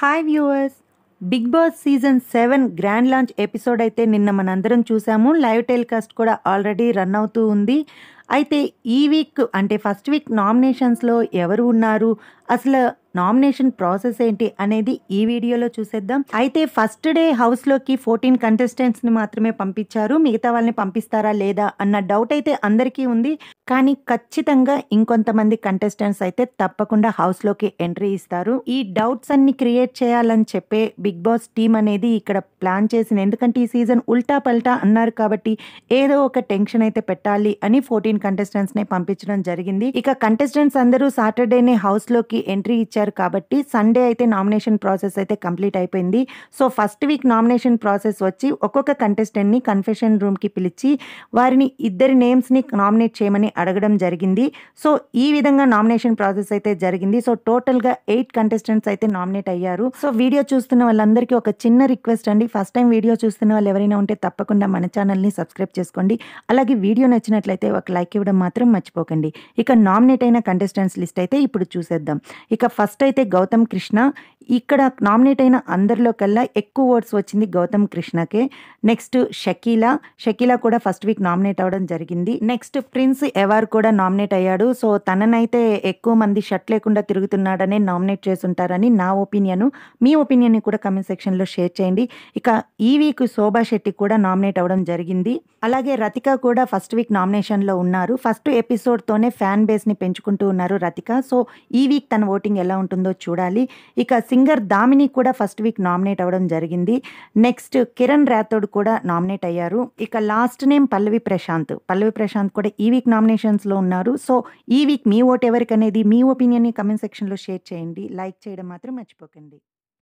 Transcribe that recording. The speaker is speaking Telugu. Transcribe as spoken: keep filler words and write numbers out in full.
Hi viewers, Bigg Boss season seven grand launch episode అయితే నిన్న మనందరం చూసాము. లైవ్ టెలికాస్ట్ కూడా ఆల్రెడీ రన్ అవుతూ ఉంది. అయితే ఈ వీక్ అంటే ఫస్ట్ వీక్ నామినేషన్స్లో ఎవరు ఉన్నారు, అసలు నామినేషన్ ప్రాసెస్ ఏంటి అనేది ఈ వీడియోలో చూసేద్దాం. అయితే ఫస్ట్ డే హౌస్లోకి ఫోర్టీన్ కంటెస్టెంట్స్ని మాత్రమే పంపించారు. మిగతా వాళ్ళని పంపిస్తారా లేదా అన్న డౌట్ అయితే అందరికీ ఉంది. కానీ ఖచ్చితంగా ఇంకొంతమంది కంటెస్టెంట్స్ అయితే తప్పకుండా హౌస్లోకి ఎంట్రీ ఇస్తారు. ఈ డౌట్స్ అన్ని క్రియేట్ చేయాలని చెప్పే బిగ్ బాస్ టీమ్ అనేది ఇక్కడ ప్లాన్ చేసింది. ఎందుకంటే ఈ సీజన్ ఉల్టా పల్టా అన్నారు కాబట్టి ఏదో ఒక టెన్షన్ అయితే పెట్టాలి అని ఫోర్టీన్ కంటెస్టెంట్స్ ని పంపించడం జరిగింది. ఇక కంటెస్టెంట్స్ అందరూ సాటర్డేనే హౌస్ లోకి ఎంట్రీ ఇచ్చారు కాబట్టి సండే అయితే నామినేషన్ ప్రాసెస్ అయితే కంప్లీట్ అయిపోయింది. So first week nomination process వచ్చి ఒక్కొక్క కంటెస్టెంట్ ని కన్ఫెషన్ రూమ్ కి పిలిచి వారిని ఇద్దరి నేమ్స్ ని నామినేట్ చేయమని అడగడం జరిగింది. సో ఈ విధంగా నామినేషన్ ప్రాసెస్ అయితే జరిగింది. సో టోటల్ గా ఎయిట్ కంటెస్టెంట్స్ అయితే నామినేట్ అయ్యారు. సో వీడియో చూస్తున్న వాళ్ళందరికీ ఒక చిన్న రిక్వెస్ట్ అండి, ఫస్ట్ టైం వీడియో చూస్తున్న వాళ్ళు ఎవరైనా ఉంటే తప్పకుండా మన ఛానల్ ని సబ్స్క్రైబ్ చేసుకోండి. అలాగే వీడియో నచ్చినట్లయితే ఒక లైక్ ఇవ్వడం మాత్రం మర్చిపోకండి. ఇక నామినేట్ అయిన కంటెస్టెంట్స్ లిస్ట్ అయితే ఇప్పుడు చూసేద్దాం. ఇక ఫస్ట్ అయితే గౌతమ్ కృష్ణ. ఇక్కడ నామినేట్ అయిన అందరిలో కల్లా ఎక్కువ ఓట్స్ వచ్చింది గౌతమ్ కృష్ణకే. నెక్స్ట్ షకీలా. షకీలా కూడా ఫస్ట్ వీక్ నామినేట్ అవ్వడం జరిగింది. నెక్స్ట్ ప్రిన్స్ ఎవార్ కూడా నామినేట్ అయ్యాడు. సో తననైతే ఎక్కువ మంది షర్ట్ లేకుండా తిరుగుతున్నాడనే నామినేట్ చేసుంటారని నా ఒపీనియన్. మీ ఒపీనియన్ కూడా కమెంట్ సెక్షన్ లో షేర్ చేయండి. ఇక ఈ వీక్ శోభా శెట్టి కూడా నామినేట్ అవ్వడం జరిగింది. అలాగే రతిక కూడా ఫస్ట్ వీక్ నామినేషన్ లో ఉన్నారు. ఫస్ట్ ఎపిసోడ్ తోనే ఫ్యాన్ బేస్ ని పెంచుకుంటూ ఉన్నారు రతిక. సో ఈ వీక్ తన ఓటింగ్ ఎలా ఉంటుందో చూడాలి. ఇక సింగర్ దామిని కూడా ఫస్ట్ వీక్ నామినేట్ అవ్వడం జరిగింది. నెక్స్ట్ కిరణ్ రాథోడ్ కూడా నామినేట్ అయ్యారు. ఇక లాస్ట్ నేమ్ పల్లవి ప్రశాంత్. పల్లవి ప్రశాంత్ కూడా ఈ వీక్ నామినేషన్స్ లో ఉన్నారు. సో ఈ వీక్ మీ ఓట్ ఎవరికి అనేది మీ ఒపీనియన్ ని కమెంట్ సెక్షన్ లో షేర్ చేయండి. లైక్ చేయడం మాత్రం మర్చిపోకండి.